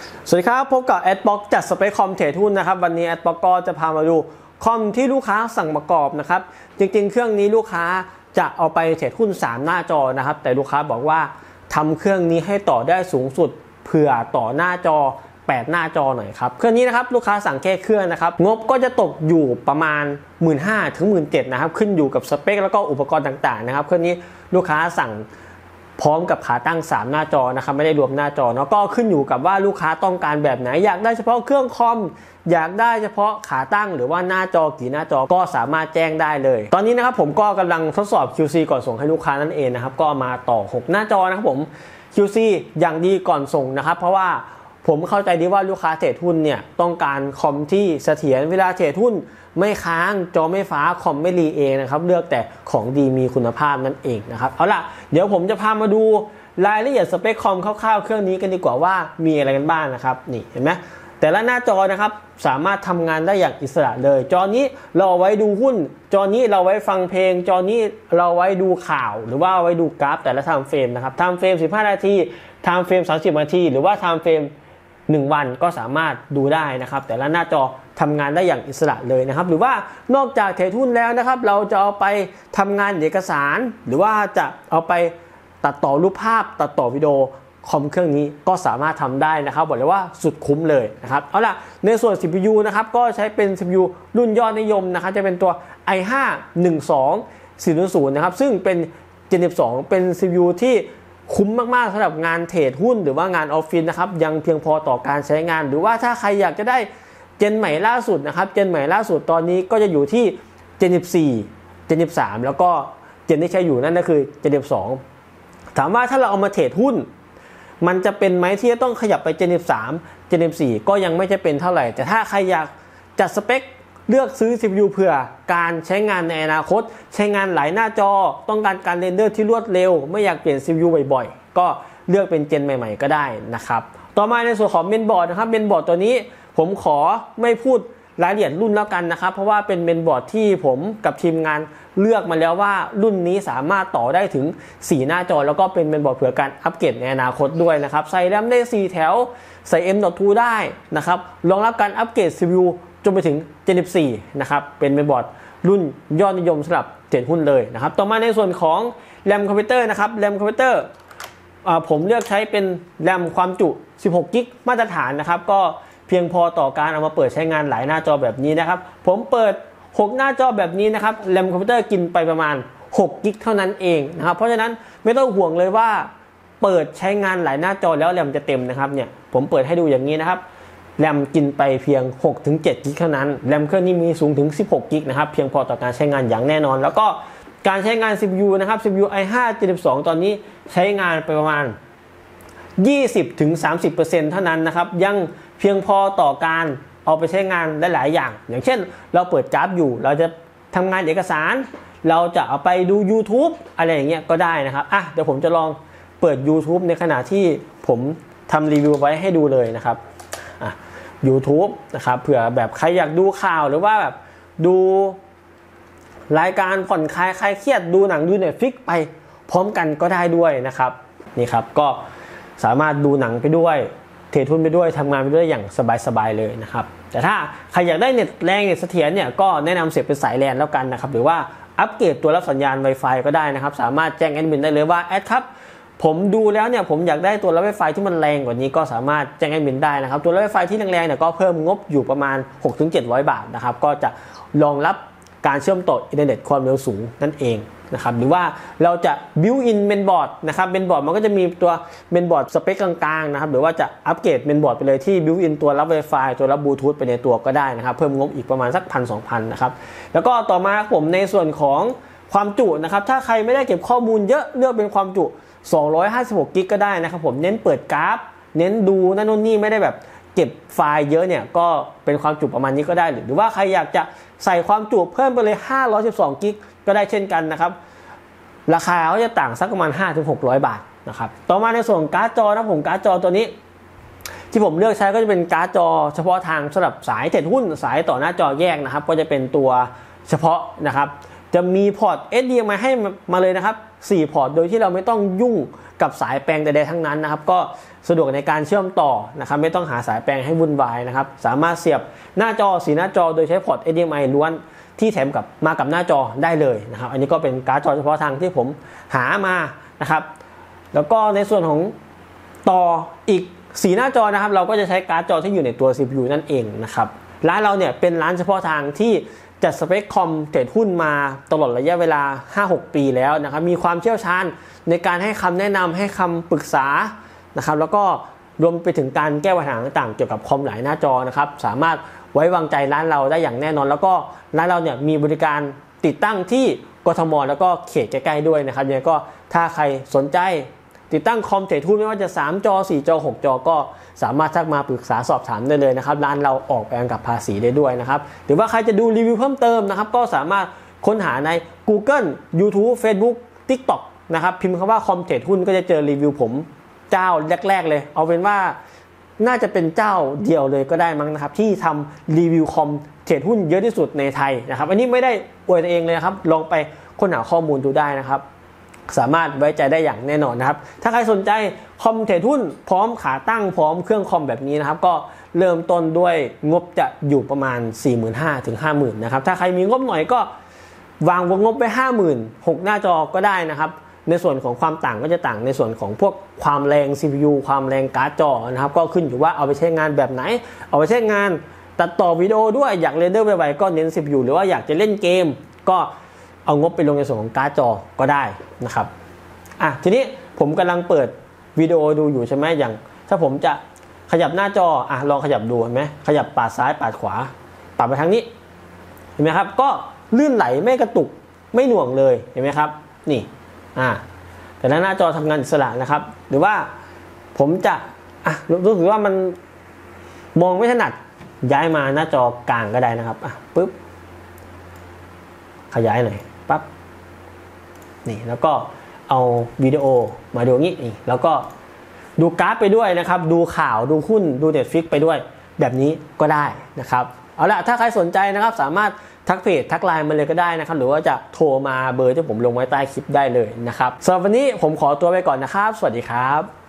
สวัสดีครับพบกับแอดบ็อกจัดสเปคคอมเทรดหุ้นนะครับวันนี้แอดบ็อกก็จะพามาดูคอมที่ลูกค้าสั่งประกอบนะครับจริงๆเครื่องนี้ลูกค้าจะเอาไปเทรดหุ้น3หน้าจอนะครับแต่ลูกค้าบอกว่าทำเครื่องนี้ให้ต่อได้สูงสุดเผื่อต่อหน้าจอ8หน้าจอหน่อยครับเครื่องนี้นะครับลูกค้าสั่งแค่เครื่องนะครับงบก็จะตกอยู่ประมาณ 15,000 ถึง 17,000 นะครับขึ้นอยู่กับสเปคแล้วก็อุปกรณ์ต่างๆนะครับเครื่องนี้ลูกค้าสั่งพร้อมกับขาตั้ง3หน้าจอนะครับไม่ได้รวมหน้าจอเนาะก็ขึ้นอยู่กับว่าลูกค้าต้องการแบบไหนอยากได้เฉพาะเครื่องคอมอยากได้เฉพาะขาตั้งหรือว่าหน้าจอกี่หน้าจอก็สามารถแจ้งได้เลยตอนนี้นะครับผมก็กำลังทดสอบ QC ก่อนส่งให้ลูกค้านั่นเองนะครับก็มาต่อ6หน้าจอนะครับผม QC อย่างดีก่อนส่งนะครับเพราะว่าผมเข้าใจดีว่าลูกค้าเทรดหุ้นเนี่ยต้องการคอมที่เสถียรเวลาเทรดหุ้นไม่ค้างจอไม่ฟ้าคอมไม่รีเองนะครับเลือกแต่ของดีมีคุณภาพนั่นเองนะครับเอาล่ะเดี๋ยวผมจะพามาดูรายละเอียดสเปคคอมคร่าวๆเครื่องนี้กันดีกว่าว่ามีอะไรกันบ้างนะครับนี่เห็นไหมแต่ละหน้าจอนะครับสามารถทำงานได้อย่างอิสระเลยจอนี้เราเอาไว้ดูหุ้นจอนี้เราไว้ฟังเพลงจอนี้เราไว้ดูข่าวหรือว่าไว้ดูกราฟแต่ละไทม์เฟรมนะครับไทม์เฟรม15นาทีไทม์เฟรม30นาทีหรือว่าไทม์เฟรม1วันก็สามารถดูได้นะครับแต่ละหน้าจอทำงานได้อย่างอิสระเลยนะครับหรือว่านอกจากเทรดหุ้นแล้วนะครับเราจะเอาไปทำงานเอกสารหรือว่าจะเอาไปตัดต่อรูปภาพตัดต่อวิดีโอคอมเครื่องนี้ก็สามารถทำได้นะครับบอกเลยว่าสุดคุ้มเลยนะครับเอาล่ะในส่วน CPU นะครับก็ใช้เป็น CPU รุ่นยอดนิยมนะครับจะเป็นตัว i5 12400นะครับซึ่งเป็น Gen 12เป็น CPU ที่คุ้มมากๆสำหรับงานเทรดหุ้นหรือว่างานออฟฟิศนะครับยังเพียงพอต่อการใช้งานหรือว่าถ้าใครอยากจะได้เจนใหม่ล่าสุดนะครับเจนใหม่ล่าสุดตอนนี้ก็จะอยู่ที่เจน14เจน13แล้วก็เจนที่ใช้อยู่นั่นก็คือเจน12ถามว่าถ้าเราเอามาเทรดหุ้นมันจะเป็นไหมที่จะต้องขยับไปเจน13เจน14ก็ยังไม่จะเป็นเท่าไหร่แต่ถ้าใครอยากจัดสเปคเลือกซื้อ CPU เผื่อการใช้งานในอนาคตใช้งานหลายหน้าจอต้องการเรนเดอร์ที่รวดเร็วไม่อยากเปลี่ยน CPU บ่อยๆก็เลือกเป็นเจนใหม่ๆก็ได้นะครับต่อมาในส่วนของเมนบอร์ดนะครับเมนบอร์ดตัวนี้ผมขอไม่พูดรายละเอียดรุ่นแล้วกันนะครับเพราะว่าเป็นเมนบอร์ดที่ผมกับทีมงานเลือกมาแล้วว่ารุ่นนี้สามารถต่อได้ถึง4หน้าจอแล้วก็เป็นเมนบอร์ดเผื่อการอัปเกรดในอนาคตด้วยนะครับใส่แรมได้4แถวใส่ M.2 ได้นะครับรองรับการอัปเกรด CPUจนไปถึง Gen 14นะครับเป็นเมนบอร์ดรุ่นยอดนิยมสำหรับเทรดหุ้นเลยนะครับต่อมาในส่วนของแรมคอมพิวเตอร์นะครับแรมคอมพิวเตอร์ผมเลือกใช้เป็นแรมความจุ16กิกมาตรฐานนะครับก็เพียงพอต่อการเอามาเปิดใช้งานหลายหน้าจอแบบนี้นะครับผมเปิด6หน้าจอแบบนี้นะครับแรมคอมพิวเตอร์กินไปประมาณ6กิกเท่านั้นเองนะครับเพราะฉะนั้นไม่ต้องห่วงเลยว่าเปิดใช้งานหลายหน้าจอแล้วแรมจะเต็มนะครับเนี่ยผมเปิดให้ดูอย่างนี้นะครับแรมกินไปเพียง 6-7 กิกเท่านั้นแรมเครื่องนี้มีสูงถึง16กิกนะครับเพียงพอต่อการใช้งานอย่างแน่นอนแล้วก็การใช้งาน CPU นะครับ CPU i5 Gen 12ตอนนี้ใช้งานไปประมาณ 20-30% เท่านั้นนะครับยังเพียงพอต่อการเอาไปใช้งานหลายๆอย่างอย่างเช่นเราเปิดกราฟอยู่เราจะทำงานเอกสารเราจะเอาไปดู YouTube อะไรอย่างเงี้ยก็ได้นะครับเดี๋ยวผมจะลองเปิด YouTube ในขณะที่ผมทำรีวิวไว้ให้ดูเลยนะครับYouTube นะครับเผื่อแบบใครอยากดูข่าวหรือว่าแบบดูรายการผ่อนคลายคลายเครียดดูหนังดู Netflix ไปพร้อมกันก็ได้ด้วยนะครับนี่ครับก็สามารถดูหนังไปด้วยเทรดหุ้นไปด้วยทำงานไปด้วยอย่างสบายๆเลยนะครับแต่ถ้าใครอยากได้เน็ตแรงเน็ตเสถียรเนี่ยก็แนะนำเสียบเป็นสายแลนแล้วกันนะครับหรือว่าอัปเกรดตัวรับสัญญาณ Wi-Fi ก็ได้นะครับสามารถแจ้งแอดมินได้เลยว่าแอดครับผมดูแล้วเนี่ยผมอยากได้ตัวรับ Wi-Fi ที่มันแรงกว่านี้ก็สามารถแจ้งแอดมินได้นะครับตัวรับ Wi-Fi ที่แรงๆเนี่ยก็เพิ่มงบอยู่ประมาณ 6-700 บาทนะครับก็จะรองรับการเชื่อมต่ออินเทอร์เน็ตความเร็วสูงนั่นเองนะครับหรือว่าเราจะ built in mainboard นะครับ mainboard มันก็จะมีตัว mainboard สเปคกลางๆนะครับหรือว่าจะอัปเกรด mainboard ไปเลยที่ built in ตัวรับ Wi-Fi ตัวรับบลูทูธไปในตัวก็ได้นะครับเพิ่มงบอีกประมาณสัก 1,000-2,000 นะครับแล้วก็ต่อมาผมในส่วนของความจุนะครับถ้าใครไม่ได้เก็บข้อมูลเยอะเลือกเป็นความจุ256กิกก็ได้นะครับผมเน้นเปิดกราฟเน้นดูนั่นนู่นนี่ไม่ได้แบบเก็บไฟล์เยอะเนี่ยก็เป็นความจุประมาณนี้ก็ได้หรือว่าใครอยากจะใส่ความจุเพิ่มไปเลย512กิกก็ได้เช่นกันนะครับราคาเขาจะต่างสักประมาณ 500-600 บาทนะครับต่อมาในส่วนการ์ดจอนะผมการ์ดจอตัวนี้ที่ผมเลือกใช้ก็จะเป็นการ์ดจอเฉพาะทางสำหรับสายเทรดหุ้นสายต่อหน้าจอแยกนะครับก็จะเป็นตัวเฉพาะนะครับจะมีพอร์ต HDMI ให้มาเลยนะครับ4พอร์ตโดยที่เราไม่ต้องยุ่งกับสายแปลงใดๆทั้งนั้นนะครับก็สะดวกในการเชื่อมต่อนะครับไม่ต้องหาสายแปลงให้วุ่นวายนะครับสามารถเสียบหน้าจอ4หน้าจอโดยใช้พอร์ต HDMI ล้วนที่แถมมากับหน้าจอได้เลยนะครับอันนี้ก็เป็นการ์ดจอเฉพาะทางที่ผมหามานะครับแล้วก็ในส่วนของต่ออีก4หน้าจอนะครับเราก็จะใช้การ์ดจอที่อยู่ในตัว CPU นั่นเองนะครับร้านเราเนี่ยเป็นร้านเฉพาะทางที่จัดสเปคคอมเทรดหุ้นมาตลอดระยะเวลา 5-6 ปีแล้วนะครับมีความเชี่ยวชาญในการให้คำแนะนำให้คำปรึกษานะครับแล้วก็รวมไปถึงการแก้ปัญหาต่างๆเกี่ยวกับคอมหลายหน้าจอนะครับสามารถไว้วางใจร้านเราได้อย่างแน่นอนแล้วก็ร้านเราเนี่ยมีบริการติดตั้งที่กทมแล้วก็เขตใกล้ๆด้วยนะครับยังไงก็ถ้าใครสนใจติดตั้งคอมเทรดหุ้นไม่ว่าจะ3จอ4จอ6จอก็สามารถทักมาปรึกษาสอบถามได้เลยนะครับร้านเราออกแบบกับภาษีได้ด้วยนะครับหรือว่าใครจะดูรีวิวเพิ่มเติมนะครับก็สามารถค้นหาใน Google YouTube Facebook TikTok นะครับพิมพ์คำว่าคอมเทรดหุ้นก็จะเจอรีวิวผมเจ้าแรกๆเลยเอาเป็นว่าน่าจะเป็นเจ้าเดียวเลยก็ได้มั้งนะครับที่ทำรีวิวคอมเทรดหุ้นเยอะที่สุดในไทยนะครับอันนี้ไม่ได้อวยตัวเองเลยนะครับลองไปค้นหาข้อมูลดูได้นะครับสามารถไว้ใจได้อย่างแน่นอนนะครับถ้าใครสนใจคอมเทรดหุ้นพร้อมขาตั้งพร้อมเครื่องคอมแบบนี้นะครับก็เริ่มต้นด้วยงบจะอยู่ประมาณ 45,000 ถึง 50,000 นะครับถ้าใครมีงบหน่อยก็วางวงงบไป 50,000 6หน้าจอก็ได้นะครับในส่วนของความต่างก็จะต่างในส่วนของพวกความแรง CPU ความแรงการ์ดจอนะครับก็ขึ้นอยู่ว่าเอาไปใช้งานแบบไหนเอาไปใช้งานตัดต่อวิดีโอด้วยอยากเรนเดอร์ไวๆก็เน้น CPU หรือว่าอยากจะเล่นเกมก็เอางบไปลงในส่วนของการ์ดจอก็ได้นะครับทีนี้ผมกำลังเปิดวิดีโอดูอยู่ใช่ไหมอย่างถ้าผมจะขยับหน้าจอลองขยับดูเห็นไหมขยับปาดซ้ายปาดขวาปาดไปทางนี้เห็นไหมครับก็ลื่นไหลไม่กระตุกไม่หน่วงเลยเห็นไหมครับนี่แต่หน้าจอทำงานอิสระนะครับหรือว่าผมจะรู้สึกว่ามันมองไม่ถนัดย้ายมาหน้าจอกลางก็ได้นะครับปึ๊บขยายหน่อยปั๊บนี่แล้วก็เอาวิดีโอมาดูงี้นี่แล้วก็ดูกราฟไปด้วยนะครับดูข่าวดูหุ้นดู Netflix ไปด้วยแบบนี้ก็ได้นะครับเอาละถ้าใครสนใจนะครับสามารถทักเพจทักไลน์มาเลยก็ได้นะครับหรือว่าจะโทรมาเบอร์ที่ผมลงไว้ใต้คลิปได้เลยนะครับสำหรับวันนี้ผมขอตัวไปก่อนนะครับสวัสดีครับ